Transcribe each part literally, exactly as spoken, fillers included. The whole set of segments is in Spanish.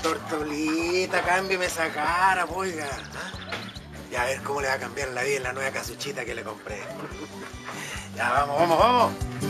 Tortolita, cámbiame esa cara, oiga. Ya a ver cómo le va a cambiar la vida en la nueva casuchita que le compré. Ya, vamos, vamos, vamos.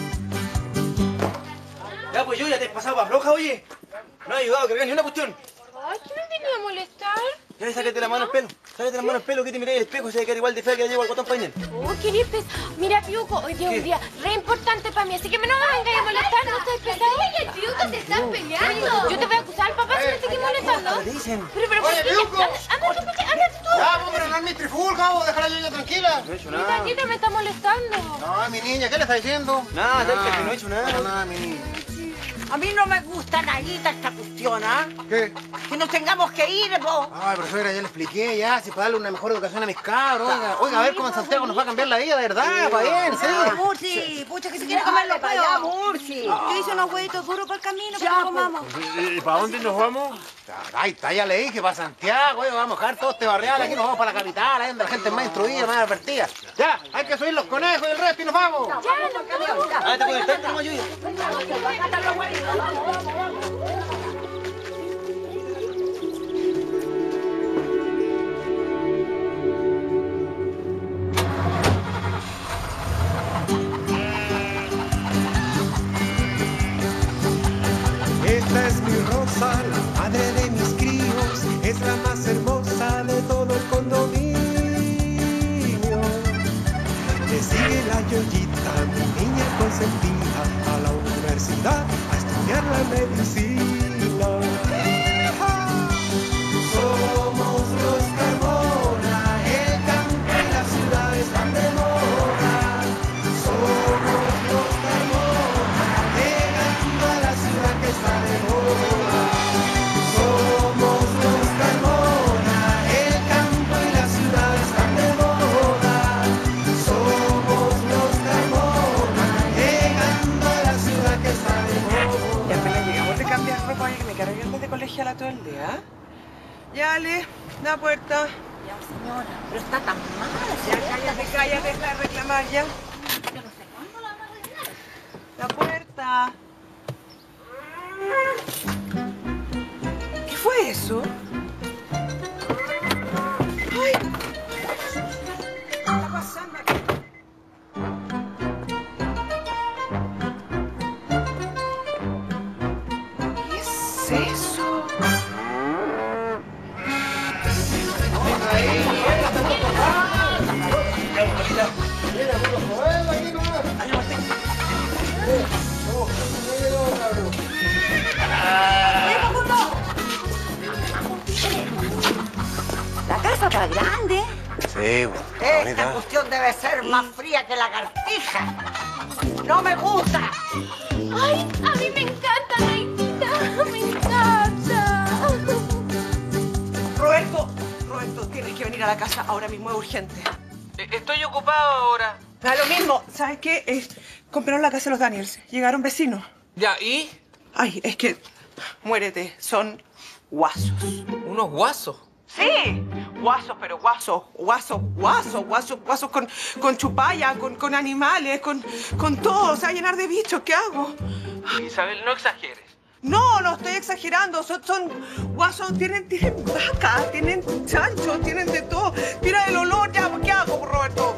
Ya, pues yo ya te he pasado para floja, oye. No he ayudado a cargar ni una cuestión. Ay, ¿qué me venía a molestar? Ya, sácate la mano al pelo. Sácate la mano al pelo, que te miráis al espejo. Se va a quedar igual de fea que llevo al botón painel. Oh, qué bien pesado. Mira, Piuco, hoy día es un día re importante para mí, así que no me vengas a molestar, ¿no estás pesado? Oye, Piuco, te estás peleando. Yo te voy a acusar al papá si me estoy molestando. ¿Qué dicen? Pero, pero, Oye, ¿por qué? Piuco. Anda, anda, anda, anda tú. Ya, vos, pero no es mi trifulca, vos, dejar a la niña tranquila. No he hecho Mi nada. tatita me está molestando. No, mi niña, ¿qué le está diciendo? Nada, tal que no he hecho nada. No, nada, mi niña. A mí no me gusta nadita esta cuestión, ¿ah? ¿Qué? Que nos tengamos que ir, vos. Ay, profesora, ya le expliqué, ya, si para darle una mejor educación a mis cabros. Oiga, oiga, a ver cómo en Santiago nos va a cambiar la vida, de verdad, para bien, sí. Ah, Murci, pucha que se quiere comer los para allá, huevos. Murci. Yo hice unos huevitos duros para el camino, que no comamos. ¿Y para dónde nos vamos? Ahí está, ya le dije, para Santiago, oiga, vamos a dejar todo este barrial, aquí nos vamos para la capital, ahí donde la gente es más instruida, más advertida. Ya, hay que subir los conejos y el resto y nos vamos. Ah, te puedes estar, nomás, Yuya. Esta es mi Rosa, la madre de mis críos, es la más hermosa de todo el condominio. Le sigue la Yoyita, mi niña consentida, a la universidad a estudiar la medicina. Somos los Carmona, el campo y la ciudad están de moda. Somos los Carmona, llegando a la ciudad que está de moda. Somos los Carmona, el campo y la ciudad están de moda. Somos los Carmona, llegando a la ciudad que está de moda. Ya apenas llegamos de cambiar ropa, oye, que me cargué antes de colegiala todo el día. Ya, Ale, la puerta. Ya, señora, pero está tan mala. Ya, cállate, cállate, deja de reclamar ya. Yo no sé cuándo la van a arreglar. La puerta. ¿Qué fue eso? ¡Ay! ¿Qué está pasando aquí? ¿Qué es eso? La casa está grande. Sí, bueno, Esta bonita. cuestión debe ser más fría que la lagartija. No me gusta. Ay, a mí me encanta, Naitita. Me encanta. Roberto, Roberto, tienes que venir a la casa ahora mismo, es urgente. Estoy ocupado ahora. Da lo mismo. ¿Sabes qué? Eh, compraron la casa de los Daniels. Llegaron vecinos. Ya, ¿y? Ay, es que... Muérete. Son guasos. ¿Unos guasos? Sí. Guasos, pero guasos. Guasos, guasos, guasos, guasos con, con chupalla, con, con animales, con, con todo. Se va a llenar de bichos. ¿Qué hago? Isabel, no exageres. No, no estoy exagerando. Son, son guasos. Tienen, tienen vacas, tienen chanchos, tienen de todo. Mira el olor. Ya, ¿qué hago, Roberto?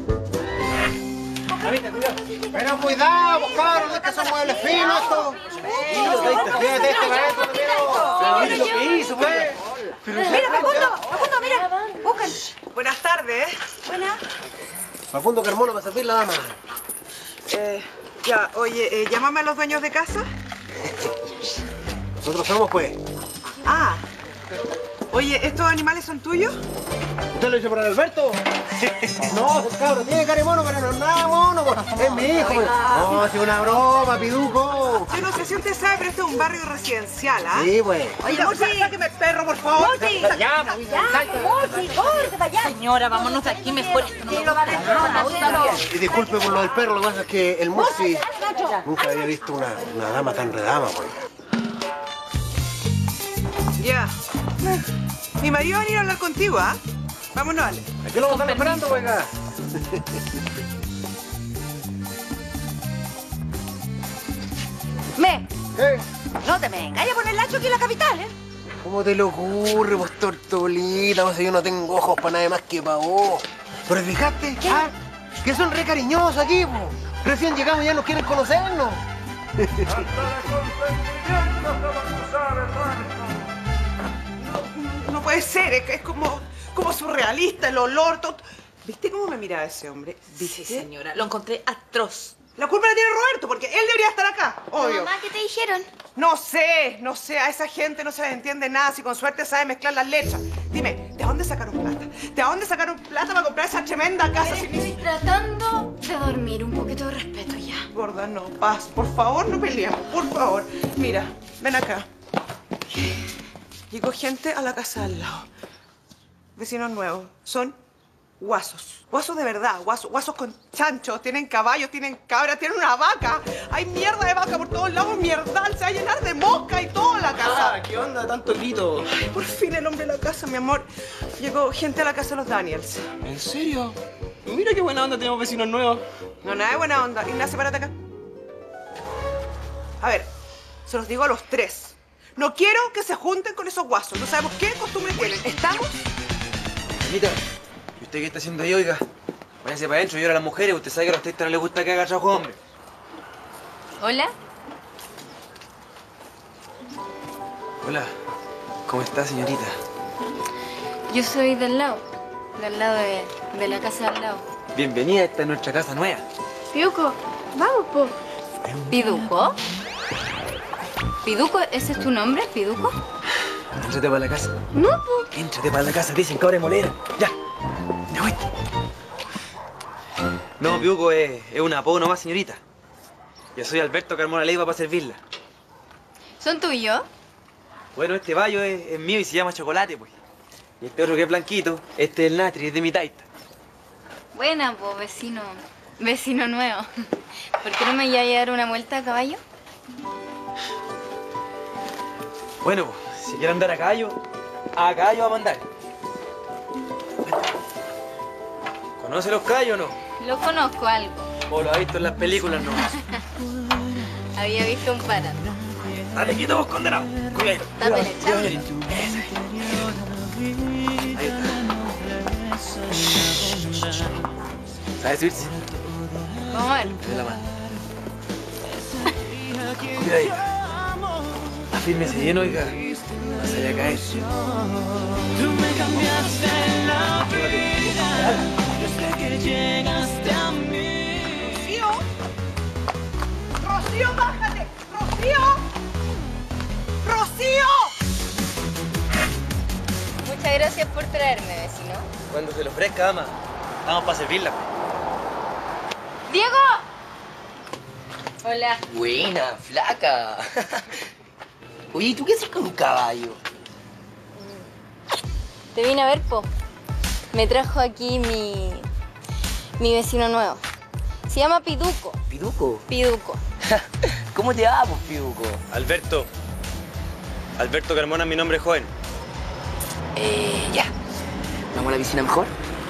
Pero cuidado, vos, cabros, es que son muebles finos estos. Fíjate este maestro, Pero lo que hizo, pues. Mira, Facundo, Facundo, mira. Buscan. Buenas tardes. Buenas. Facundo Carmona para servir la dama. Eh, ya, oye, eh, llámame a los dueños de casa. Nosotros somos, pues. Ah. Oye, ¿estos animales son tuyos? ¿Usted lo hizo por Alberto? No, cabrón, tiene cara de mono, pero no es nada mono, pues. Es mi hijo, pues. No, es una broma, piduco. Yo no sé si usted sabe, pero este es un barrio residencial, ¿ah? Sí, pues. Oye, Murci, sáqueme el perro, por favor. Murci. Ya, Murci, córrete para allá. Señora, vámonos de aquí mejor. Esto no me lo va a dejar. Y disculpe por lo del perro, lo que pasa es que el Murci nunca había visto una, una dama tan redama, pues. Ya. Mi marido va a venir a hablar contigo, ¿ah? Vámonos, Ale. Aquí lo están esperando, oiga. Me, ¿Qué? no te me vengas a poner el hacho aquí en la capital, ¿eh? ¿Cómo te lo ocurre, vos, Tortolita? Vos, yo no tengo ojos para nada más que para vos. ¿Pero fijaste? ¿Ah? Que son re cariñosos aquí, po. Recién llegamos y ya nos quieren conocernos. No, no puede ser, es, es como, como surrealista, el olor, todo. ¿Viste cómo me miraba ese hombre? ¿Viste? Sí, señora, lo encontré atroz. La culpa la tiene Roberto, porque él debería estar acá, obvio. Mamá, ¿qué te dijeron? No sé, no sé, a esa gente no se les entiende nada, si con suerte sabe mezclar las letras. Dime, ¿de dónde sacaron plata? ¿De dónde sacaron plata para comprar esa tremenda casa? Si Estoy tratando de dormir, un poquito de respeto ya. Gorda, no, paz, por favor, no peleemos, por favor. Mira, ven acá. Llegó gente a la casa al lado. Vecinos nuevos. Son guasos. Guasos de verdad, guasos, guasos con chanchos, tienen caballos, tienen cabras, tienen una vaca. Hay mierda de vaca por todos lados, mierdal, se va a llenar de mosca y todo la casa. Ah, ¿qué onda? Tanto grito. Ay, por fin el hombre de la casa, mi amor. Llegó gente a la casa de los Daniels. ¿En serio? Mira qué buena onda, tenemos vecinos nuevos. No, nada de buena onda. Ignacio, párate acá. A ver, se los digo a los tres. No quiero que se junten con esos guasos. No sabemos qué costumbre tienen. ¿Estamos? Anita, ¿y usted qué está haciendo ahí, oiga? Váyanse para adentro, llora a las mujeres. Usted sabe que a los textos no les gusta que haga trabajo hombre. ¿Hola? Hola, ¿cómo está, señorita? Yo soy del lado. Del lado de, de la casa del lado. Bienvenida, esta es nuestra casa nueva. Piduco, vamos, po. ¿Piduco? ¿Piduco? ¿Ese es tu nombre, Piduco? Éntrate para la casa. No, po. Éntrate para la casa, dicen que ahora es molera. Ya, ya voy. No, Piuco es, es un apodo nomás, señorita. Yo soy Alberto Carmona Leiva para servirla. ¿Son tuyos? Bueno, este bayo es, es mío y se llama Chocolate, pues. Y este otro que es blanquito, este es el Natri, es de mi taita. Buena, po, vecino. Vecino nuevo. ¿Por qué no me llevas a dar una vuelta a caballo? Bueno, pues, si quiere andar a caballo, a caballo vamos a andar. ¿Conoce los caballos o no? Lo conozco algo. O lo ha visto en las películas nomás. Había visto un páramo. Dale, quieto vos, condenado. Cuidado. Tápale, chao. Ahí está. ¿Sabes subirse? Vamos a ver. De la mano. Cuidado. Afírmese bien, oiga. No se vaya a caer. Tú me cambiaste la vida desde que llegaste a mí. ¡Rocío! ¡Rocío, bájate! ¡Rocío! ¡Rocío! Muchas gracias por traerme, vecino. Cuando se lo ofrezca, ama. Vamos para servirla. ¡Diego! Hola. Buena, flaca. Oye, ¿y tú qué haces con un caballo? Te vine a ver, po. Me trajo aquí mi... mi vecino nuevo. Se llama Piduco. ¿Piduco? Piduco. ¿Cómo te llamas, Piduco? Alberto. Alberto Carmona, mi nombre es joven. Eh, ya. ¿Vamos a la piscina mejor?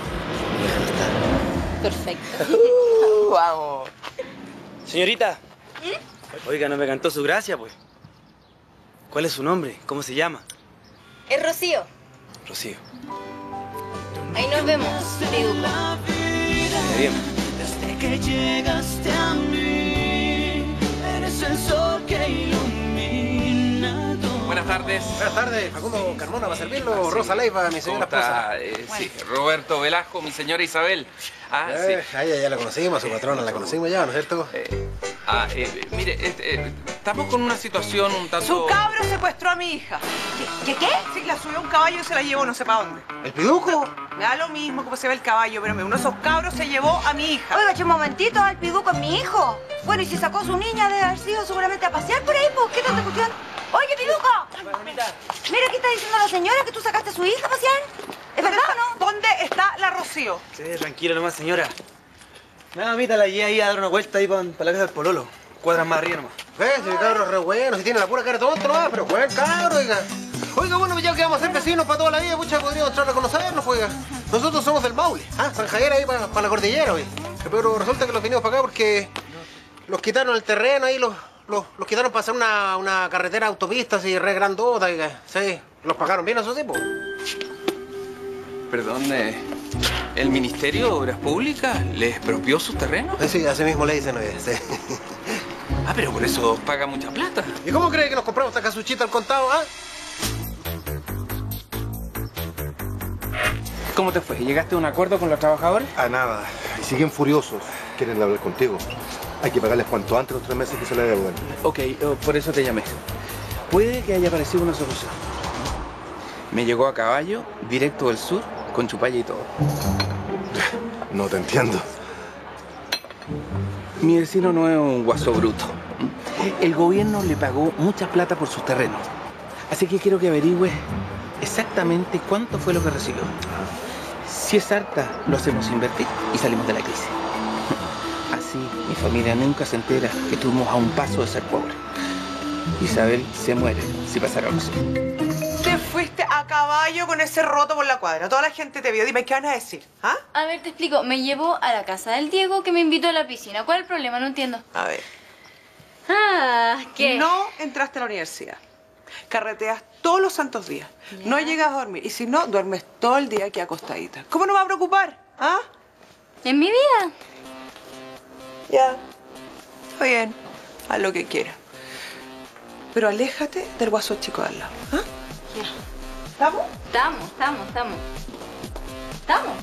Perfecto. Uh, vamos. Señorita. Oiga, no me cantó su gracia, pues. ¿Cuál es su nombre? ¿Cómo se llama? Es Rocío. Rocío. Ahí nos vemos, Piduco. Está bien. Desde que llegaste a mí, eres el sol que ilumina todo. Buenas tardes. Buenas tardes, Facundo Carmona, ¿va a servirlo? Rosa Leiva, mi ¿Cómo señora esposa. está? Eh, sí, Roberto Velasco, mi señora Isabel. Ah, Eh, sí. a ella ya la conocimos, a su patrona la conocimos ya, ¿no es cierto? Eh, ah, eh, mire, este, eh, estamos con una situación un tanto... Su cabro secuestró a mi hija. ¿Qué, qué? Sí, la subió a un caballo y se la llevó no sé para dónde. ¿El Piduco? Me da lo mismo como se ve el caballo, pero uno de esos cabros se llevó a mi hija. Oiga, che, un momentito, al Piduco es mi hijo. Bueno, y si sacó a su niña de haber sido seguramente a pasear por ahí, pues, ¿qué tanta cuestión? Oye, Piduco, mira, ¿qué está diciendo la señora? ¿Que tú sacaste a su hija a pasear? ¿Es verdad o no? ¿Dónde está la Rocío? Sí, tranquila nomás, señora. Nada, mamita, la llevé ahí a dar una vuelta ahí para la casa del Pololo. Cuadras más arriba nomás. Eh, si el cabro es re bueno, si tiene la pura cara de tonto nomás, pero buen cabro, oiga. Oiga, bueno, ya que vamos a ser vecinos para toda la vida, muchas podríamos entrar a conocernos, oiga. Nosotros somos del Maule, ¿ah? San Javier ahí para la cordillera, oiga. Pero resulta que los vinimos para acá porque los quitaron el terreno ahí, los, los, los quitaron para hacer una, una carretera autopista así re grandota, oiga. Sí. Los pagaron bien, eso sí, po. Perdón, eh, ¿el Ministerio de Obras Públicas les expropió sus terrenos? Eh, Sí, así mismo le dicen, oye, sí. Ah, pero por eso paga mucha plata. ¿Y cómo cree que nos compramos esta casuchita al contado, ah? ¿Cómo te fue? ¿Llegaste a un acuerdo con los trabajadores? A nada. Y siguen furiosos. Quieren hablar contigo. Hay que pagarles cuanto antes los tres meses que se le deben. Ok, oh, por eso te llamé. Puede que haya aparecido una solución. Me llegó a caballo, directo del sur, con chupalla y todo. No te entiendo. Mi vecino no es un guaso bruto. El gobierno le pagó mucha plata por sus terrenos. Así que quiero que averigües exactamente cuánto fue lo que recibió. Si es harta, lo hacemos invertir y salimos de la crisis. Así, mi familia nunca se entera que estuvimos a un paso de ser pobres. Isabel se muere si pasara algo así. Te fuiste a caballo con ese roto por la cuadra. Toda la gente te vio. Dime, ¿qué van a decir? ¿Ah? A ver, te explico. Me llevó a la casa del Diego que me invitó a la piscina. ¿Cuál es el problema? No entiendo. A ver. Ah, ¿qué? No entraste a la universidad. Carreteas todos los santos días. Ya. No llegas a dormir. Y si no, duermes todo el día aquí acostadita. ¿Cómo no me va a preocupar? ¿Ah? ¿En mi vida? Ya. Está bien. Haz lo que quieras. Pero aléjate del guaso chico de al lado. ¿Ah? Ya. ¿Estamos? Estamos, estamos, estamos. ¿Estamos?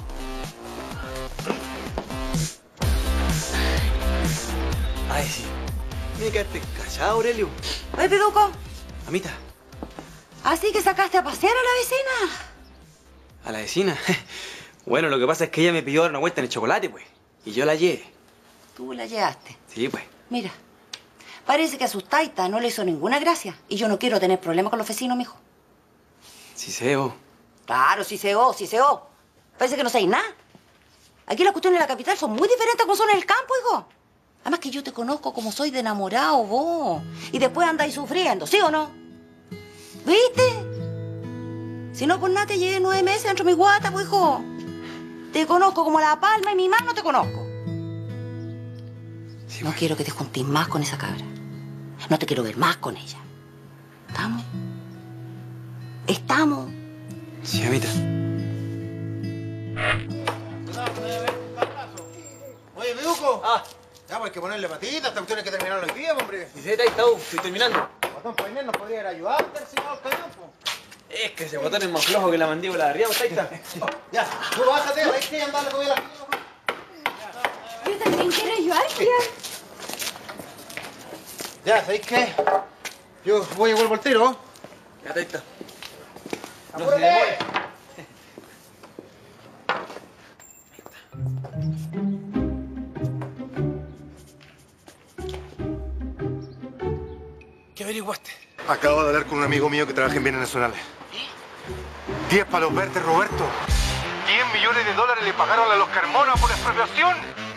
Ay, sí. Mira, quedarte callado, Aurelio. Oye, Piduco, Mamita, ¿así que sacaste a pasear a la vecina? ¿a la vecina? Bueno, lo que pasa es que ella me pidió dar una vuelta en el chocolate, pues. Y yo la llevé. Tú la llevaste. Sí, pues. Mira, parece que a sus taitas no le hizo ninguna gracia. Y yo no quiero tener problemas con los vecinos, mijo. Sí sé, vos. Claro, sí se o, sí se o. Parece que no sabéis nada. Aquí las cuestiones de la capital son muy diferentes a como son en el campo, hijo. Además que yo te conozco como soy de enamorado, vos. Y después andáis sufriendo, ¿sí o no? ¿Viste? Si no por nada te llevé nueve meses dentro de mi guata, pues, hijo. Te conozco como la palma y mi mano te conozco. Sí, No pues. quiero que te juntes más con esa cabra. No te quiero ver más con ella. ¿Estamos? ¿Estamos? Sí, mamita. Oye, Piduco. Ah, Ya, pues hay que ponerle patitas, esta cuestión hay que terminar hoy día, hombre. sí, ahí está, estoy terminando. Botón Painel nos podría ir a ayudar, tercinado el cañón, po. Es que ese botón es más flojo que la mandíbula de arriba, ahí está. Ya, tú bájate, ahí que andar la comida a la fila, po. Yo también quiero ayudar, tía. Ya, ¿sabéis qué? Yo voy y vuelvo al tiro. Ya, ahí está. No se ¡Apúrate! demore. ¿Qué averiguaste? Acabo de hablar con un amigo mío que trabaja en bienes nacionales. Diez palos verdes, Roberto. Diez millones de dólares le pagaron a los Carmona por expropiación.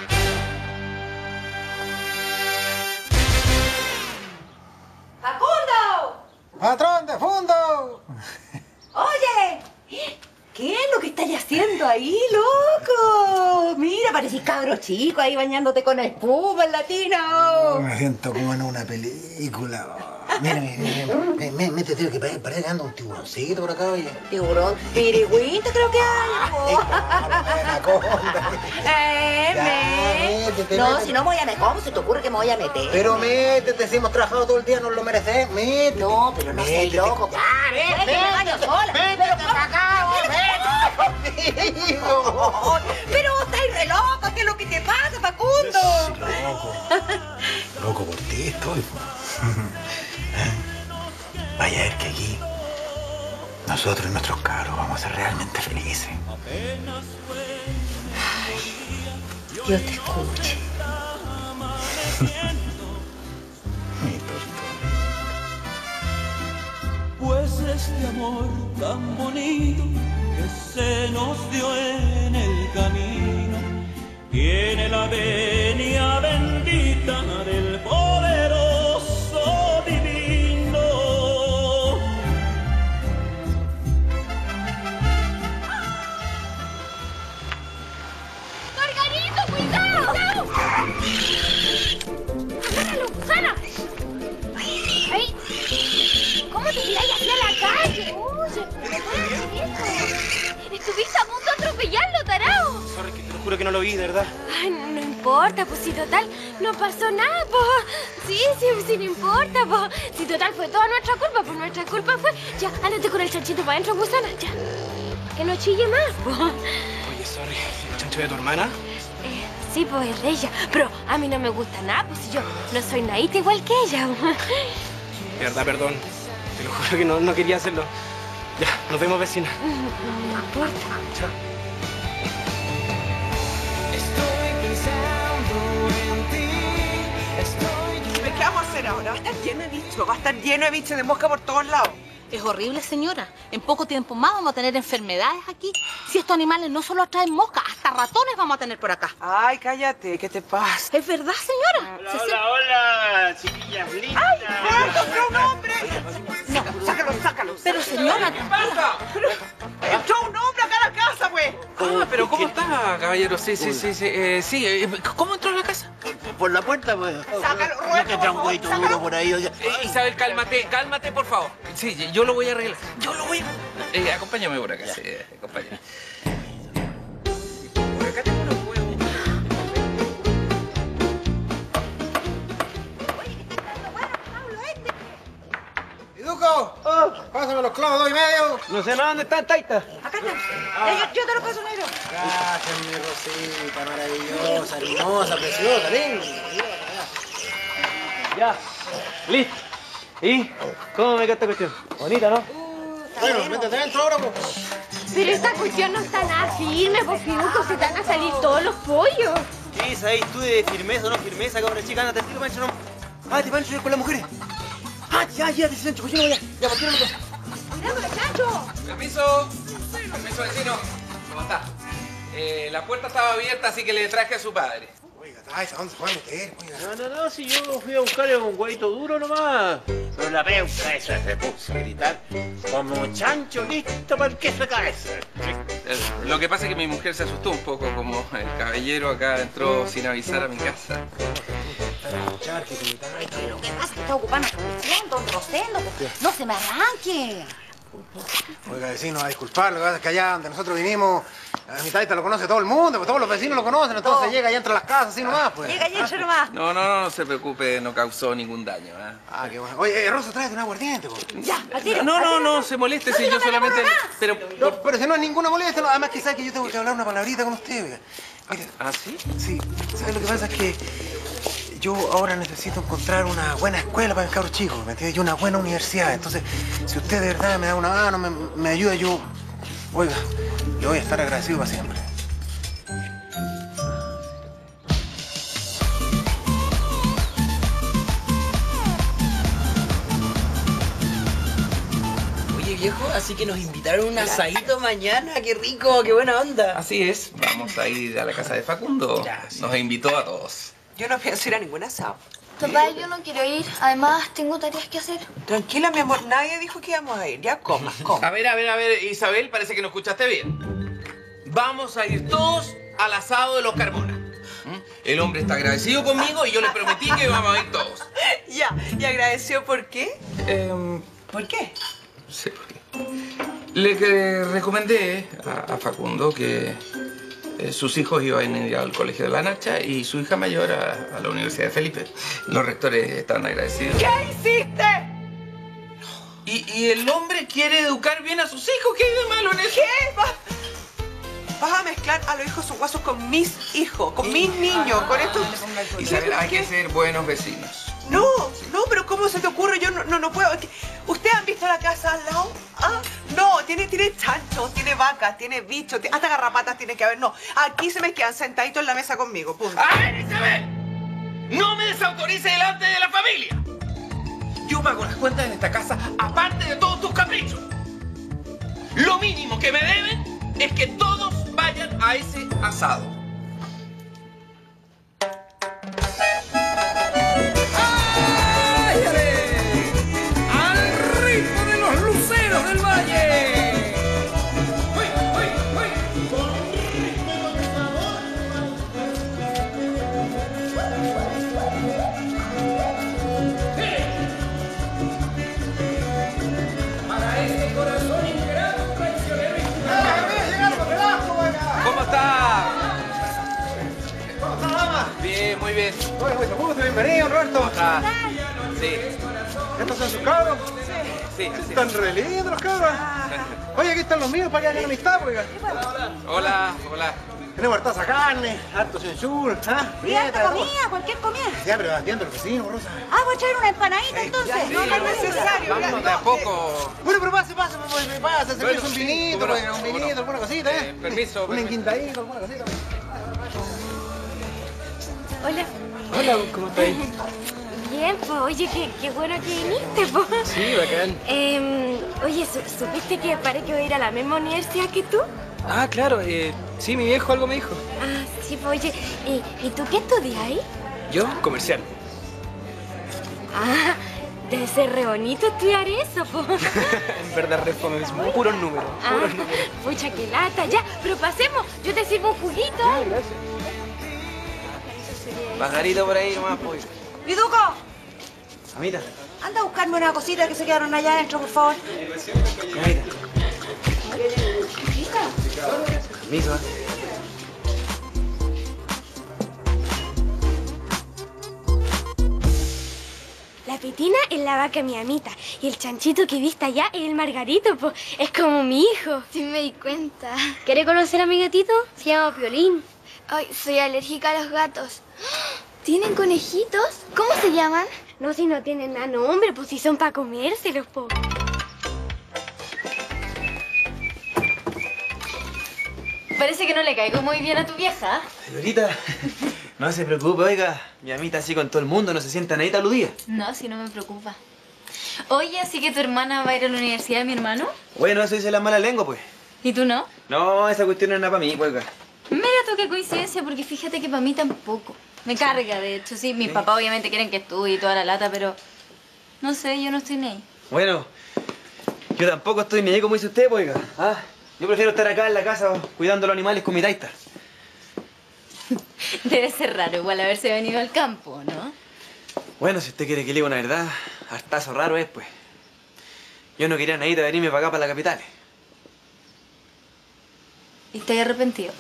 ¡Facundo! ¡Patrón de fondo! Oye, ¿qué es lo que estáis haciendo ahí, loco? Mira, parecís cabro chico ahí bañándote con espuma en latino. Me siento como en una película. Mira, mira, mira, mira, métete que parece parece que anda un tiburoncito por acá, oye. Tiburón, pirigüita creo que hay. Ay, claro, anaconda. Eh, Ya, me. métete, No, métete. si no me voy a meter, ¿cómo se te ocurre que me voy a meter? Pero métete, si hemos trabajado todo el día, nos lo mereces. Métete. No, pero no seas Métete. loco. Ya, vete, que me baño sola. Métete para acá, vos, amigo. Pero vos estáis re loco, ¿qué es lo que te pasa, Facundo? Loco. Loco por ti estoy. Vaya a ver que aquí nosotros y nuestros cabros vamos a ser realmente felices. Dios te escuche. Mi torto. Pues este amor tan bonito que se nos dio en el camino tiene la venia bendita del poderoso divino. ¡Margarito, cuidado! ¡Agárralo, Susana! ¡Ay! ¿Cómo te tiráis hacia la calle? Oye, estuviste a punto de atropellarlo, tarao. Sorry, que te lo juro que no lo vi, de verdad. Ay, no importa, pues si total no pasó nada, pues. Sí, sí, sí, no importa, pues. Si total fue toda nuestra culpa, pues nuestra culpa fue. Ya, ándate con el chanchito para adentro, gusana, ya. Que no chille más, pues. Oye, sorry, ¿el chancho de tu hermana? Eh, sí, pues es de ella. Pero a mí no me gusta nada, pues si yo no soy nadita igual que ella. De verdad, perdón. Te lo juro que no, no quería hacerlo. Ya, nos vemos, vecina. No importa. Chao. ¿Qué vamos a hacer ahora? Va a estar lleno de bichos, va a estar lleno de bichos de mosca por todos lados. Es horrible, señora. En poco tiempo más vamos a tener enfermedades aquí. Si estos animales no solo traen moscas, hasta ratones vamos a tener por acá. Ay, cállate, ¿qué te pasa? Es verdad, señora. Hola, hola, hola, chiquillas lindas. ¡Ay, Roberto, entró un hombre! No, sácalo, sácalo. Pero, señora, ¿qué pasa? Entró un hombre acá a la casa, güey. Ah, pero ¿cómo está, caballero? Sí, sí, sí, sí. Eh, sí, eh, ¿cómo entró a la casa? Por la puerta, pues. Sácalo, No Roberto, que trae un huevito duro por ahí, oye. Eh, Isabel, cálmate, cálmate, por favor. Sí, yo lo voy a arreglar. Yo lo voy a... Eh, acompáñame por acá, sí, acompáñame. Por acá tengo unos huevos. ¡Piduco! Pásame los clavos, dos y medio. No sé nada dónde están, Taita. Acá está. Ya, yo, yo te lo paso, negro. Gracias, mi Rosita, maravillosa, hermosa, preciosa, venga. Ya, listo. ¿Y cómo me queda esta cuestión? Bonita, ¿no? Bueno, métete adentro ahora, pues. Pero esta cuestión no está nada firme, por Piduco, se te van a salir todos los pollos. ¿Qué dices ahí tú de firmeza o no firmeza, cabrón chica? Anda, te tiro, Pancho, no. Ah, te Pancho, ir con las mujeres. Ah, ya, ya, te Sancho, cochino, ya. Ya, pues, tíralo. ¡Cuidado, chancho! Permiso. Permiso, vecino. ¿Cómo está? Eh, la puerta estaba abierta, así que le traje a su padre. Oiga, Taisa, ¿dónde se puede meter? Oiga. No, no, no, si yo fui a buscarle un huevito duro nomás. Pero la peuca esa se puso a gritar como chancho listo para el queso de cabeza. Eh, Lo que pasa es que mi mujer se asustó un poco, como el caballero acá entró sin avisar a mi casa. Pero ¿qué pasa? Que está ocupando la posición, don Rosendo. No se me arranque. Oiga, vecino, a disculpar, lo que pasa es que allá donde nosotros vinimos, a mi Taita lo conoce todo el mundo, pues todos los vecinos lo conocen, entonces Oh. llega y entra a las casas así nomás, pues. Llega y entra nomás. No, no, no, no se preocupe, no causó ningún daño. ¿eh? Ah, qué bueno. Oye, eh, Rosa, tráete un aguardiente, pues. Ya, al tiro. No, al no, tiro. no, se moleste si yo solamente... Pero, No, pero si no es ninguna molestia, no, además que sabe que yo tengo que hablar una palabrita con usted, oiga. Mire, ¿Ah, sí? sí, ¿sabe lo que pasa? Es que yo ahora necesito encontrar una buena escuela para el cabro chico, ¿me entiende? Y una buena universidad. Entonces, si usted de verdad me da una mano, me, me ayuda, yo... Oiga, le voy a estar agradecido para siempre. Oye, viejo, así que nos invitaron a un asadito mañana. ¡Qué rico! ¡Qué buena onda! Así es, vamos a ir a la casa de Facundo. Nos invitó a todos. Yo no pienso ir a ningún asado. Papá, yo no quiero ir. Además, tengo tareas que hacer. Tranquila, mi amor, nadie dijo que íbamos a ir. Ya coma, coma. A ver, a ver, a ver, Isabel, parece que no escuchaste bien. Vamos a ir todos al asado de los Carmona. ¿Mm? El hombre está agradecido conmigo y yo le prometí que íbamos a ir todos. Ya, ¿y agradeció por qué? Eh, ¿Por qué? no sé por qué. Le que recomendé a, a Facundo que eh, sus hijos iban a ir al colegio de la Nacha y su hija mayor a, a la Universidad de Felipe. Los rectores están agradecidos. ¿Qué hiciste? Y, y el hombre quiere educar bien a sus hijos. ¿Qué hay de malo en eso? ¿Qué? ¿Vas, vas a mezclar a los hijos sus guasos con mis hijos, con mis niños, con estos... Isabel, hay ¿Qué? que ser buenos vecinos. No, no, pero ¿cómo se te ocurre? Yo no, no, no puedo. ¿Ustedes han visto la casa al lado? ¿Ah? No, tiene, tiene chanchos, tiene vacas, tiene bichos, hasta garrapatas tiene que haber. No, aquí se me quedan sentaditos en la mesa conmigo, punto. ¡A ver, Isabel! ¡No me desautorice delante de la familia! Yo pago las cuentas en esta casa, aparte de todos tus caprichos. Lo mínimo que me deben es que todos vayan a ese asado. ¡Al ritmo de los luceros del valle! ¡Uy, uy, uy! Con ritmo y con sabor. ¡Sí! Para ese corazón tardes. Oye, mucho gusto, bienvenido, Roberto. Acá. Sí. ¿Estos son sus cabros? Sí, sí. Están re lindos los cabros. Oye, aquí están los míos para que hagan amistad, oiga. Hola, hola. Tenemos hartaza carne, harto censur, ¿ah? Y harta comida, cualquier comida. Ya, pero atiendo al vecino, Rosa. Ah, voy a traer una empanadita entonces. Sí, no, no es necesario. Vamos de a poco. Bueno, pero pase, pase, pase, pase. Se Bueno, un vinito, bueno, oiga, un bueno. vinito, alguna cosita, ¿eh? Eh, permiso, Un permiso. enquintadito, alguna cosita. Hola. Hola, ¿cómo estás? Bien, pues, oye, qué, qué bueno que viniste, pues. Sí, bacán. Eh, oye, ¿su- ¿supiste que parece que voy a ir a la misma universidad que tú? Ah, claro, eh, sí, mi viejo algo me dijo. Ah, sí, pues, oye, ¿y, ¿y tú qué estudias ahí? Yo, comercial. Ah, debe ser re bonito estudiar eso, pues. En verdad, re fome, es puros números, Ah, puros números. pucha, qué lata, ya, pero pasemos, yo te sirvo un juguito. Gracias. Pajarito por ahí nomás, pues. Viduco, Mamita. anda a buscarme una cosita que se quedaron allá adentro, por favor. Mamita. Permiso, ¿eh? La Petina es la vaca mi amita y el chanchito que viste allá es el Margarito, pues, es como mi hijo. Sí me di cuenta. ¿Quiere conocer a mi gatito? Se llama Piolín. Ay, soy alérgica a los gatos. ¿Tienen conejitos? ¿Cómo se llaman? No, si no tienen nada nombre, pues si son para comérselos, po. Parece que no le caigo muy bien a tu vieja. Señorita, no se preocupe, oiga. Mi amita así con todo el mundo, no se sienta nadita aludida. No, si no me preocupa. Oye, ¿así que tu hermana va a ir a la universidad de mi hermano? Bueno, eso dice la mala lengua, pues. ¿Y tú no? No, esa cuestión no es nada para mí, pues, oiga. Mira tú qué coincidencia, porque fíjate que para mí tampoco. Me carga, de hecho, sí. Mis papás obviamente quieren que estudie y toda la lata, pero... No sé, yo no estoy ni ahí. Bueno, yo tampoco estoy ni ahí como dice usted, pues, oiga. Ah, yo prefiero estar acá en la casa cuidando a los animales con mi taita. Debe ser raro igual haberse venido al campo, ¿no? Bueno, si usted quiere que le diga una verdad, hartazo raro es, pues. Yo no quería nadita venirme para acá, para la capital. ¿Y estás arrepentido?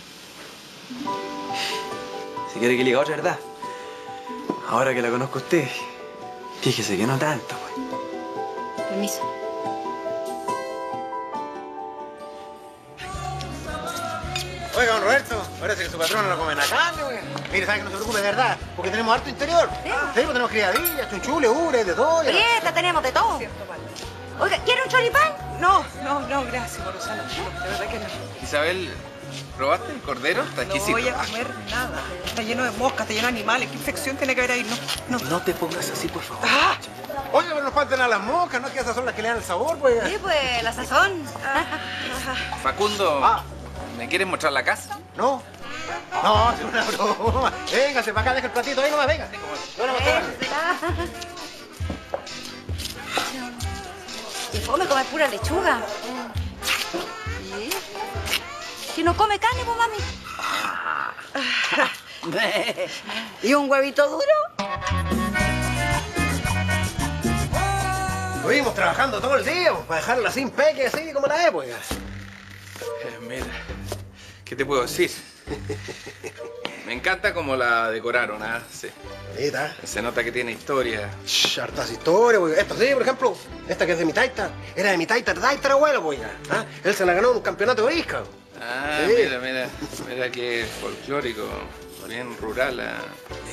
Si quiere que le diga otra verdad. Ahora que la conozco a usted, fíjese que no tanto, pues. Permiso. Oiga, don Roberto, parece que su patrón no come la carne, oiga. Mire, sabe que no se preocupe, de verdad, porque tenemos harto interior. Sí, pues tenemos criadillas, chunchules, ures, de todo. ya. Prieta, tenemos de todo. Oiga, ¿quiere un choripán? No, no, no, gracias, Rosana. No, de verdad que no. Isabel, ¿probaste el cordero? Está No exquisito. voy a comer nada. Está lleno de moscas, está lleno de animales. ¿Qué infección tiene que haber ahí? No, no. No te pongas así, por favor. ¡Ah! Oiga, pero nos faltan a las moscas, ¿no? Que esas son las que le dan el sabor, pues. Sí, pues, la sazón. Facundo, Ah. ¿me quieres mostrar la casa? No. No, es una broma. Véngase para acá, deja el platito ahí nomás, venga. Yo la mostré. Que come comer pura lechuga. ¿Sí? Si no come carne, pues, mami. ¿Y un huevito duro? Estuvimos trabajando todo el día, pues, para dejarla sin peque, así como la época. Eh, mira, ¿qué te puedo decir? Me encanta cómo la decoraron, ¿ah? Sí. Bonita. Se nota que tiene historia. Shh, hartas historias, pues. Esta sí, por ejemplo, esta que es de mi taita, era de mi taita, taita abuelo, pues. ¿Ah? Él se la ganó en un campeonato de isca. Ah, Sí. mira, mira, mira que folclórico, bien rural. ¿Ah?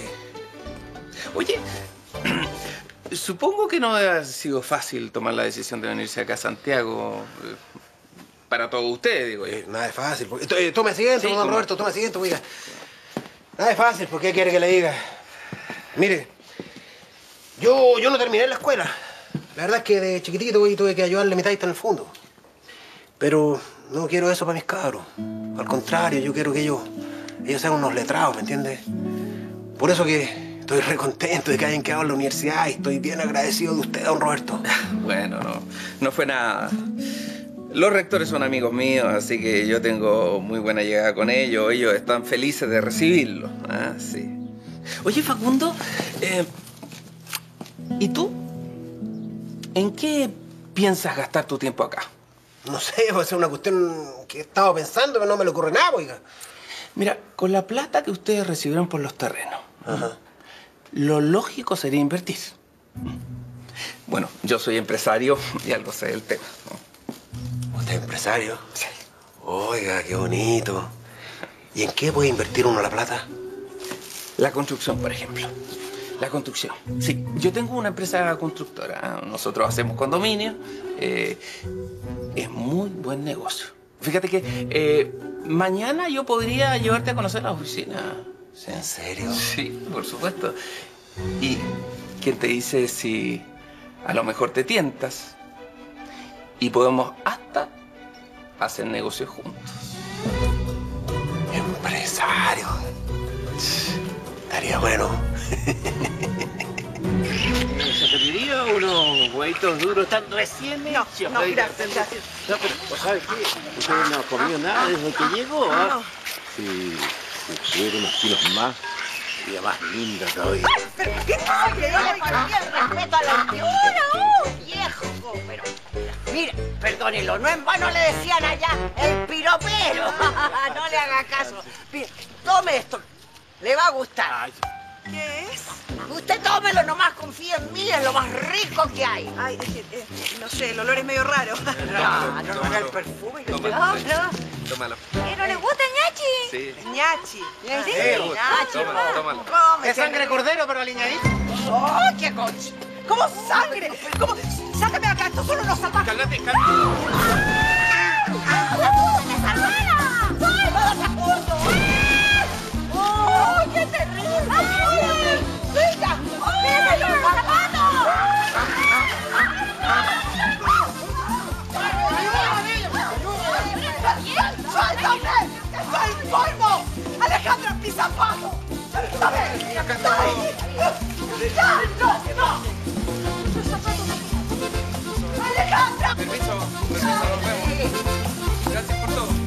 Oye, supongo que no ha sido fácil tomar la decisión de venirse acá a Santiago. eh, Para todos ustedes, digo yo. Eh, nada es fácil. Porque... Eh, Tome asiento, Sí, don ¿cómo? Roberto, tome asiento, oiga. Nada es fácil, ¿por qué quiere que le diga? Mire, yo, yo no terminé la escuela. La verdad es que de chiquitito güey, tuve que ayudarle a mi taita en el fondo. Pero no quiero eso para mis cabros. Al contrario, yo quiero que ellos, ellos sean unos letrados, ¿me entiendes? Por eso que estoy re contento de que hayan quedado en la universidad y estoy bien agradecido de usted, don Roberto. Bueno, no, no fue nada. Los rectores son amigos míos, así que yo tengo muy buena llegada con ellos. Ellos están felices de recibirlo. Ah, sí. Oye, Facundo, eh, ¿y tú? ¿En qué piensas gastar tu tiempo acá? No sé, va a ser una cuestión que he estado pensando, pero no me le ocurre nada, oiga. Mira, con la plata que ustedes recibieron por los terrenos, Ajá. lo lógico sería invertir. Bueno, yo soy empresario y algo sé del tema. ¿Usted es empresario? Sí. Oiga, qué bonito. ¿Y en qué puede invertir uno la plata? La construcción, por ejemplo. La construcción. Sí, yo tengo una empresa constructora. Nosotros hacemos condominios. Eh, es muy buen negocio. Fíjate que eh, mañana yo podría llevarte a conocer la oficina. ¿Sí? ¿En serio? Sí, por supuesto. ¿Y quién te dice si a lo mejor te tientas y podemos hasta hacer negocios juntos? Empresario. Estaría bueno. ¿Se serviría unos huevitos duros tan recién hechos? No, Oiga, gracias, gracias. No, pero ¿sabe qué? Usted no ha comido nada desde que llegó, ¿ah? No. Si, si tuviera unos kilos más, sería más linda todavía. ¿Pero qué pasa? Que no hay respeto a la señora, oh, viejo, pero... Mire, perdónelo, no en vano le decían allá el piropero. No le haga caso. Mire, tome esto, le va a gustar. ¿Qué es? Usted tómelo nomás, confía en mí, es lo más rico que hay. Ay, es que, eh, no sé, el olor es medio raro. No, no, no, el perfume. Tómalo. No, no. Tómalo. ¿Qué, no le gusta ñachi? Sí. Ñachi. Sí, Sí, ñachi, tómalo, pa. tómalo. Come, ¿Es sangre de cordero, pero aliñadito? ¡Oh, qué coche! ¿Cómo sangre? ¿Cómo? Sácame acá, estos son unos salvajes. Cálmate, cálmate. ¡Oh, qué terrible! ¡Venga! ¡Mira, los zapatos! ¡Suéltame! ¡Estoy enfermo! ¡Alejandra, mi zapato! ¡Suéltame! ¡Ya! ¡No, no! ¡Alejandra! Permiso, permiso, nos vemos. Gracias por todo.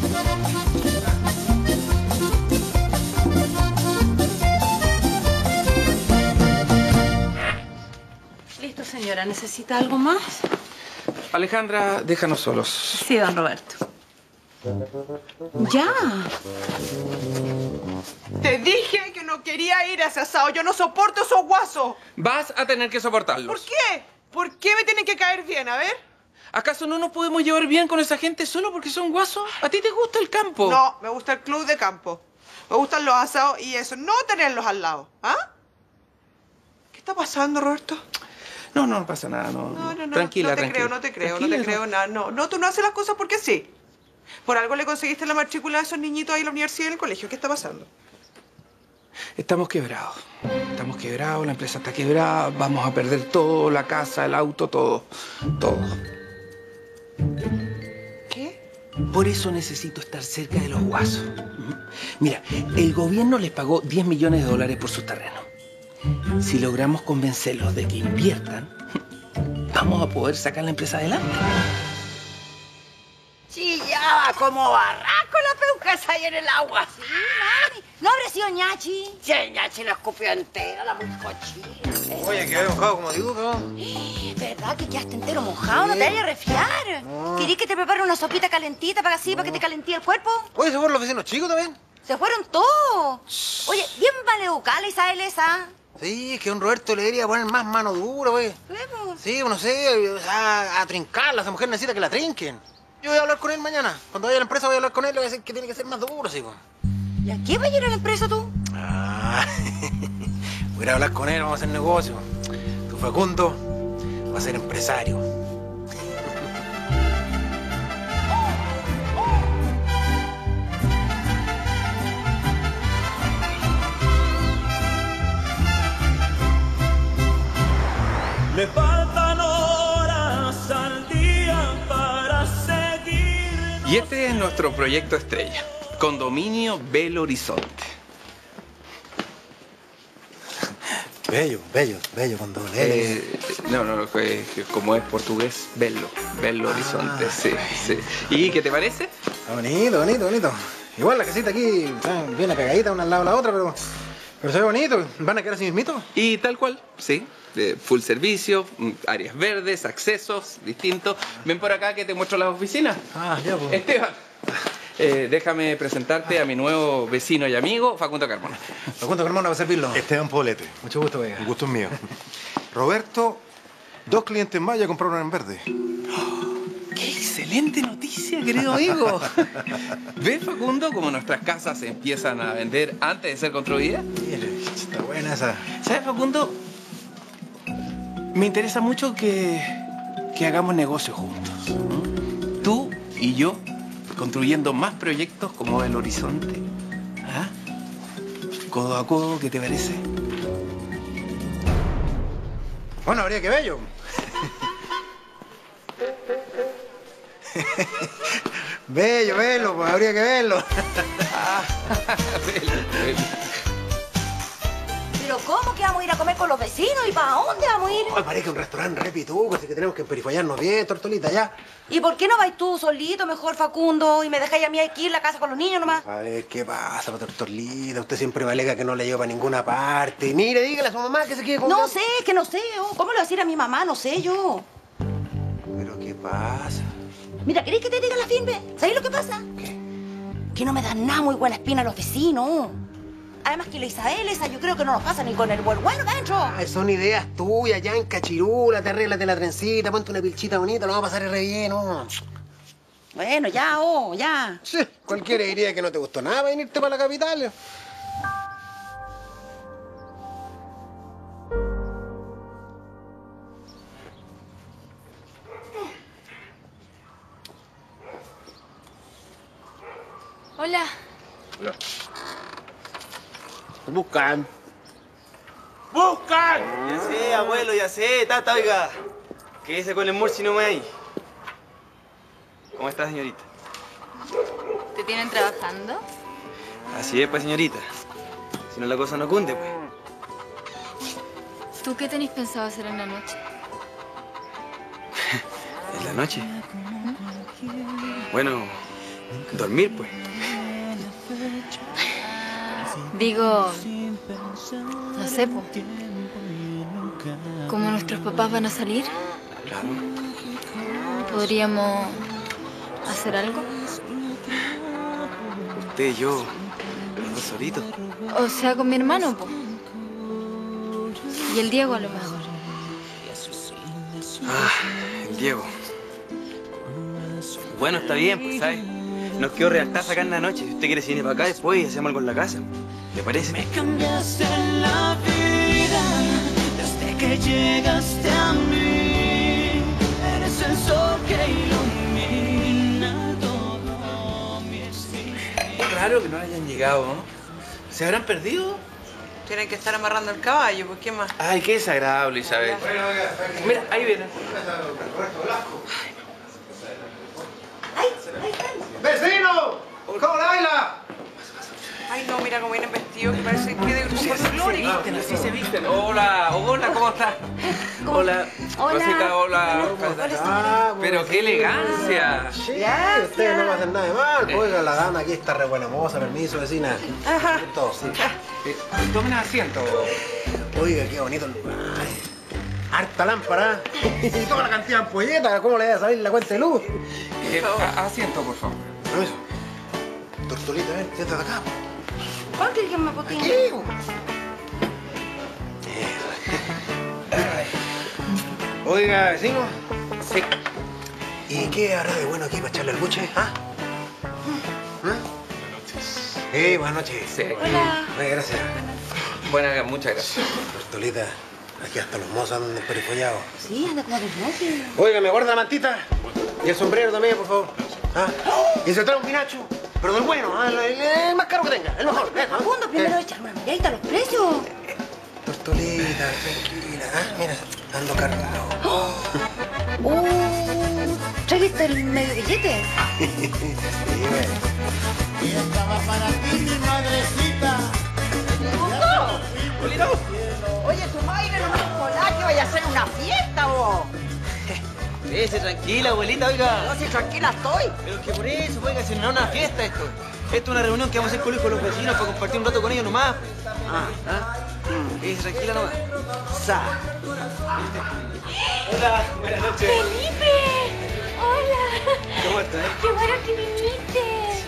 Listo, señora. ¿Necesita algo más? Alejandra, déjanos solos. Sí, don Roberto. Ya. Te dije que no quería ir a ese asado. Yo no soporto esos guasos. Vas a tener que soportarlos. ¿Por qué? ¿Por qué me tienen que caer bien? A ver. ¿Acaso no nos podemos llevar bien con esa gente solo porque son guasos? ¿A ti te gusta el campo? No, me gusta el club de campo. Me gustan los asados y eso, no tenerlos al lado. ¿Ah? ¿Qué está pasando, Roberto? No, no, no pasa nada. No, No, no, no. Tranquila, no te tranquila. creo, no te creo, Tranquila, no te creo nada. No, no, tú no haces las cosas porque sí. Por algo le conseguiste la matrícula a esos niñitos ahí en la universidad y en el colegio. ¿Qué está pasando? Estamos quebrados. Estamos quebrados, la empresa está quebrada, vamos a perder todo, la casa, el auto, todo. Todo. ¿Qué? Por eso necesito estar cerca de los guasos. Mira, el gobierno les pagó diez millones de dólares por sus terrenos. Si logramos convencerlos de que inviertan, vamos a poder sacar la empresa adelante. Chillaba como barraco la peuca esa ahí en el agua. Sí, mami. ¿No habrá sido ñachi? Sí, ñachi la escupió entera, la muy cochina. Oye, quedé mojado como digo, cabrón. ¿Verdad que quedaste entero mojado? No te vayas a resfriar. No. ¿Querís que te prepare una sopita calentita para así, para que te calentee el cuerpo? Oye, ¿se fueron los vecinos chicos también? Se fueron todos. Oye, bien maleducada la Isabel esa. Sí, es que a un Roberto le debería poner más mano dura, güey. Luego. Sí, no sé, o sea, a trincarla. Esa mujer necesita que la trinquen. Yo voy a hablar con él mañana. Cuando vaya a la empresa voy a hablar con él. Le voy a decir que tiene que ser más duro, sí, pues. ¿Y a qué va a ir a la empresa tú? Ah, voy a ir a hablar con él, vamos a hacer negocio. Tu Facundo va a ser empresario. Me faltan horas al día para seguir. Y este es nuestro proyecto estrella, Condominio Belo Horizonte. Bello, bello, bello con doble L. Eh, no, no, no, que- que como es portugués, Belo, Belo Horizonte, sí, sí. ¿Y qué te parece? Está bonito, bonito, bonito. Igual la casita aquí está bien cagadita una al lado de la otra, pero, pero se ve bonito. ¿Van a quedar así mismito? Y tal cual, sí. Eh, full servicio, mm, áreas verdes, accesos distintos. Ven por acá que te muestro las oficinas. Ah, ya, pues. Esteban, Eh, déjame presentarte a mi nuevo vecino y amigo, Facundo Carmona. Facundo Carmona, va a servirlo. Esteban Poblete. Mucho gusto, oiga. Un gusto es mío. Roberto, dos clientes más ya compraron en verde. ¡Qué excelente noticia, querido amigo! ¿Ves, Facundo, cómo nuestras casas se empiezan a vender antes de ser construidas? Está buena esa. ¿Sabes, Facundo? Me interesa mucho que, que hagamos negocio juntos. ¿Mm? Tú y yo construyendo más proyectos como El Horizonte. ¿Ah? Codo a codo, ¿qué te parece? Bueno, habría que verlo. Bello, verlo, pues habría que verlo. ¿Pero cómo que vamos a ir a comer con los vecinos? ¿Y para dónde vamos a ir? Ay, parece que un restaurante re pituco, así que tenemos que emperifollarnos bien, Tortolita, ya. ¿Y por qué no vais tú solito, mejor, Facundo, y me dejáis a mí aquí en la casa con los niños nomás? A ver, ¿qué pasa, Tortolita? Usted siempre me alega que no le lleva para ninguna parte. Mire, dígale a su mamá que se quede con... No sé, que no sé. Oh, ¿cómo le voy a decir a mi mamá? No sé yo. ¿Pero qué pasa? Mira, ¿queréis que te diga la firme? ¿Sabéis lo que pasa? ¿Qué? Que no me dan nada muy buena espina a los vecinos. Además que la Isabel esa yo creo que no nos pasa ni con el buen bueno dentro. Ay, son ideas tuyas, ya en cachirula, te arréglate la trencita, ponte una pilchita bonita, lo vamos a pasar re bien, ¿no? Bueno, ya, oh, ya. Sí, cualquiera diría que no te gustó nada venirte para la capital. Hola. Hola. Buscan. ¡Buscan! Ya sé, abuelo, ya sé, tata, oiga. Quédese con el Murci no me hay. ¿Cómo está, señorita? ¿Te tienen trabajando? Así es, pues, señorita. Si no, la cosa no cunde, pues. ¿Tú qué tenés pensado hacer en la noche? ¿En la noche? Bueno, dormir, pues. Digo, no sé, po. Como nuestros papás van a salir, Claro. ¿podríamos hacer algo? Usted y yo, los dos solitos. O sea, con mi hermano, po. Y el Diego, a lo mejor. Ah, el Diego. Bueno, está bien, pues, ¿sabes? Nos quedó redactar sacar en la noche. Si usted quiere, se viene para acá después y hacemos algo en la casa. ¿Le parece? Me cambiaste la vida desde que llegaste a mí. Eres el sol que ilumina todo mi estilo. Qué raro que no hayan llegado, ¿no? ¿Se habrán perdido? Tienen que estar amarrando el caballo, pues ¿qué más? Ay, qué desagradable, Isabel. Mira, ahí vienen. ¡Vecino! ¿Cómo la baila? Ay, no, mira cómo vienen vestidos, que parece que de grupo folclórico. Visten, así se visten. Hola, hola, ¿cómo estás? Hola. Hola. Rosita, hola. Ah, Pero qué elegancia. Sí, ustedes no me hacen nada de mal. Oiga, la dama aquí está re buena moza, permiso, vecina. Ajá. Todo, sí. Eh, Tomen asiento. Oiga, qué bonito el lugar. Harta lámpara. Y toda la cantidad de ampolletas. ¿Cómo le va a salir la cuenta de luz? Eh, a- asiento, por favor. Permiso. Tortolita, ven, siéntate acá. ¿Cuál que me poquín? Aquí. Oiga, vecino. Sí. ¿Y qué hará de bueno aquí para echarle el buche? ¿Ah? Buenas noches. Eh, buenas noches. Sí. Hola. Oye, gracias. Buenas, muchas gracias. Tortolita, aquí hasta los mozos andan desperifollados. Sí, anda como desnudo. Oiga, ¿me guarda la mantita? Y el sombrero también, por favor. ¿Ah? Y se trae un pinacho, pero del bueno, ¿ah? el, el- el más caro que tenga, el mejor. ¿eh? ¿Ah? Segundo, primero echar una miradita a los precios. Tortolita, tranquila. ¿Ah? Mira, ando cargado. ¡Oh! ¿Trajiste el medio billete? Sí, bueno. Y estaba para ti, mi madrecita. Oye, tu madre no me colá que vaya a hacer una fiesta, vos. Quédese tranquila, abuelita, oiga. No, si tranquila estoy. Pero es que por eso, oiga, si no es una fiesta esto. Esto es una reunión que vamos a hacer con los vecinos para compartir un rato con ellos nomás. Ah, ¿Ah? Quédese tranquila nomás. sa. Hola, buenas noches. ¡Felipe! ¡Hola! ¿Cómo estás? ¡Qué bueno que viniste!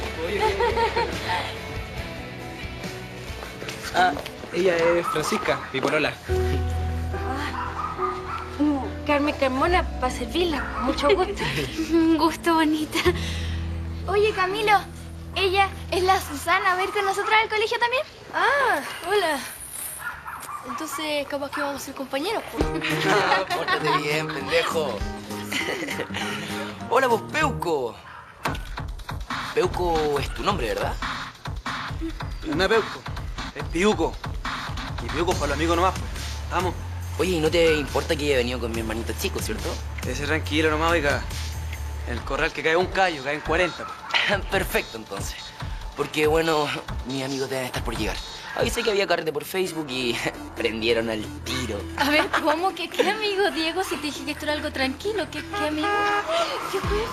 Ah, ella es Francisca, mi polola. Carmen Carmona, para servirla. Mucho gusto. Un gusto, bonita. Oye, Camilo, ella es la Susana. ¿Va a ir con nosotros al colegio también? Ah, hola. Entonces, capaz que vamos a ser compañeros, pues. Ah, pórtate bien, pendejo. Hola, vos, Peuco. Peuco es tu nombre, ¿verdad? No es Peuco, es Piuco. Y Piuco para los amigos nomás, pues. Vamos. Oye, ¿y no te importa que haya venido con mi hermanito chico, cierto? Ese tranquilo nomás, oiga. En el corral que cae un callo, caen cuarenta. Perfecto, entonces. Porque, bueno, mis amigos deben estar por llegar. Avisé que había carrete por Facebook y prendieron al tiro. A ver, ¿cómo? ¿Qué, qué amigo, Diego? Si te dije que esto era algo tranquilo, ¿qué, qué amigo? ¿Qué fue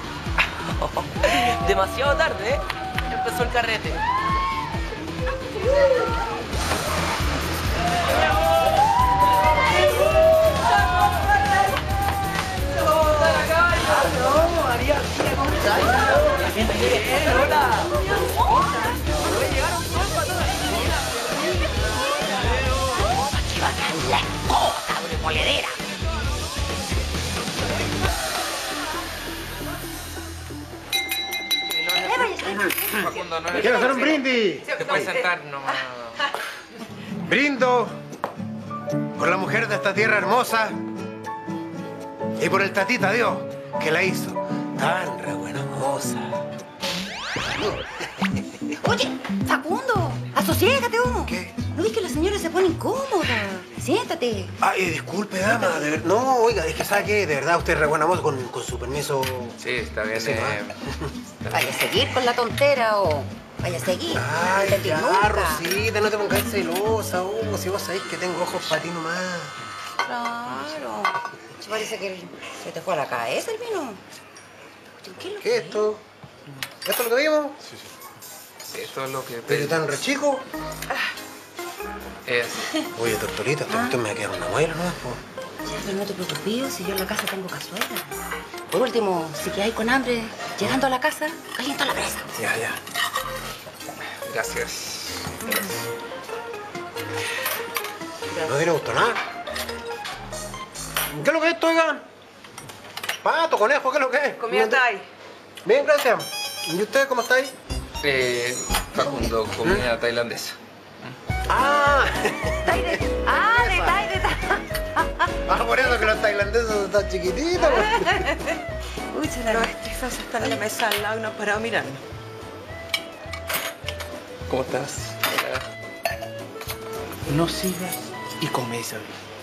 eso? Demasiado tarde, ¿eh? Empezó el carrete. La escoba, de moledera. Facundo, no ¡Quiero hacer un brindis! Te puedes sentar nomás. Brindo por la mujer de esta tierra hermosa y por el tatita Dios que la hizo tan re buena moza. Oye, Facundo, asosiégate uno. ¿Qué? ¿No ves que la señora se pone incómoda? Siéntate. Ay, disculpe, dama, de ver... No, oiga, es que sabe que de verdad usted es re buena moza, con, con su permiso... Sí, está bien. Sí, eh... Vaya a seguir con la tontera o vaya a seguir. Ay, No te ya, nunca. Rosita, no te pongas celosa, oh, si vos sabés que tengo ojos para ti nomás. Claro. Se parece que se te fue a la cabeza el vino. ¿Qué es lo ¿Qué es esto? ¿Esto es lo que vimos? Sí, sí. Esto es lo que... ¿Pero tan re chico? Es... Oye, doctorita, esta cuestión me va a quedar una muela, ¿no? Ya, pero no te preocupes, si yo en la casa tengo cazuela. Por último, si quedáis con hambre, llegando a la casa, caliento la presa. Ya, ya. Gracias. No tiene gusto nada. ¿Qué es lo que es esto, oigan? Pato, conejo, ¿qué es lo que es? ¿Comida está ahí? Bien, gracias. ¿Y usted cómo estáis? Eh, Facundo, comida tailandesa. Ah, de, ah, de Thai, de Thai. Ah, por eso que los tailandeses están chiquititos. Uy, se la los estresados están en la mesa al lado y no han parado mirando. ¿Cómo estás? No sigas y come, Isabel.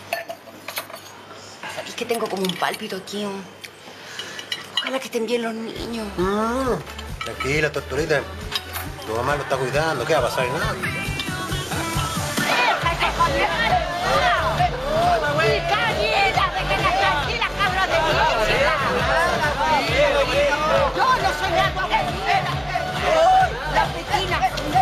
Sabéis que tengo como un pálpito aquí. un- Ojalá que estén bien los niños. Mm, tranquila, torturita. Tu mamá lo está cuidando. ¿Qué va a pasar? Nada. Yo no soy la guapetita. La pequina.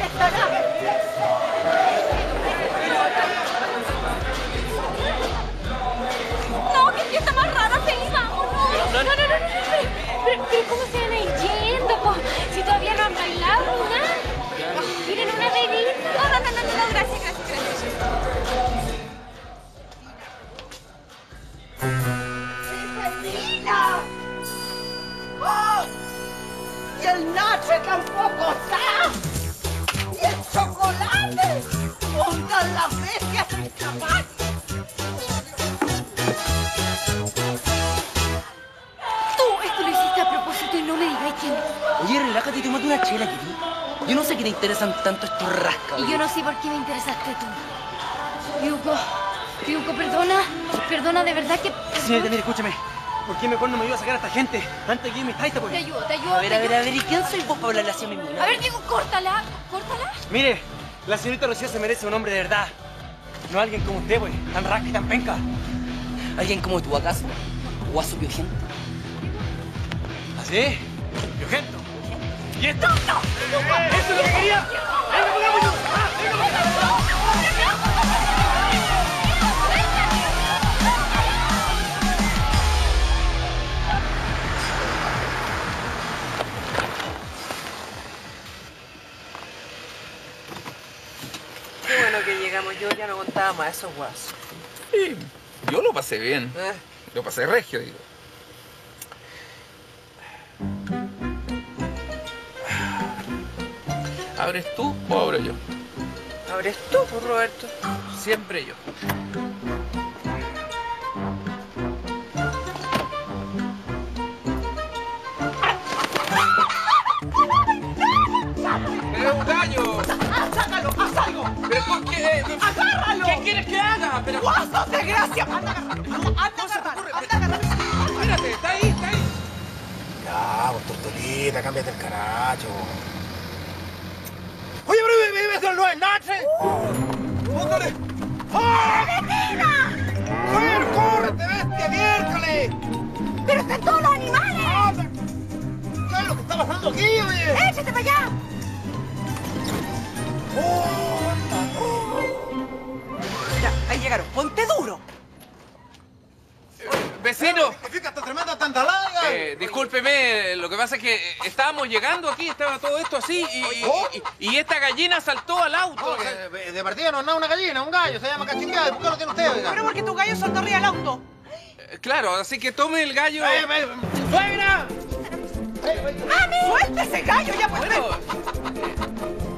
No, qué fiesta más rara, feliz, vámonos. No, no, no, no, no, pero, pero, pero ¿cómo se van a ir yendo, po? Si todavía no han bailado, nada. Miren, una bebida. No, no, no, no, no, gracias, gracias, gracias. ¡Cecilina! ¡Oh! ¡Y el nacho tampoco está! ¡Y el chocolate! ¡Pongan la bestia en el caballo! Tú esto lo hiciste a propósito y no me digáis quién es. Oye, relájate y tómate una chela, querido. Yo no sé qué te interesan tanto estos rascas. Y yo no sé por qué me interesaste tú. Piuco, Piuco, perdona. Perdona, de verdad que... Señorita, mire, escúchame. ¿Por qué mejor no me ayuda a sacar a esta gente antes de que me taita, pues? Te ayudo, te ayudo. A ver, te a ver, ayudo. a ver, ¿y quién soy vos para hablarle así a mi mina? A ver, Diego, córtala, córtala. Mire, la señorita Lucía se merece un hombre de verdad. No alguien como usted, pues, tan rasca y tan penca. ¿Alguien como tú, acaso? ¿Guaso piojento? ¿Así? ¿Piojento? ¿Y esto? ¡No! ¡No! ¡Eso es lo que quería! ¡Venga, pongamos yo! ¡Ah, venga, pongamos! Yo ya no contaba más esos guasos. Sí, yo lo pasé bien. Eh. Lo pasé regio, digo. ¿Abres tú o abro yo? ¿Abres tú, pues, Roberto? Siempre yo. ¡Pero es un gallo! ¡Sácalo! ¡Haz algo! ¿Pero por qué? ¡Agárralo! ¿Qué quieres que haga? Pero... ¡Guaso, desgracia! ¡Anda a agarrarlo! ¡Anda a agarrarlo! ¡Anda a agarrarlo! Espérate, está ahí, está ahí. Ya, pues tortolita, cámbiate el caracho. Oye, pero me ves el nueve nache. ¡Póngale! ¡Ah! ¡Joder, córrete, bestia, miércoles! ¡Pero están todos los animales! ¿Qué es lo que está pasando aquí, oye? ¡Échate para allá! Ya, ahí llegaron. ¡Ponte duro! Vecino. ¡Significa esta tremenda tantalaya! Eh, discúlpeme, lo que pasa es que estábamos llegando aquí, estaba todo esto así y, y, y- y esta gallina saltó al auto. No, de, de partida no es nada una gallina, un gallo, se llama cachingueada. ¿Por qué lo tiene usted, oiga? Pero porque tu gallo saltó arriba del auto. Eh, Claro, así que tome el gallo. ¡Eh, eh, ¡Suegra! ¡Mami! ¡Suelta ese gallo ya, pues! Bueno,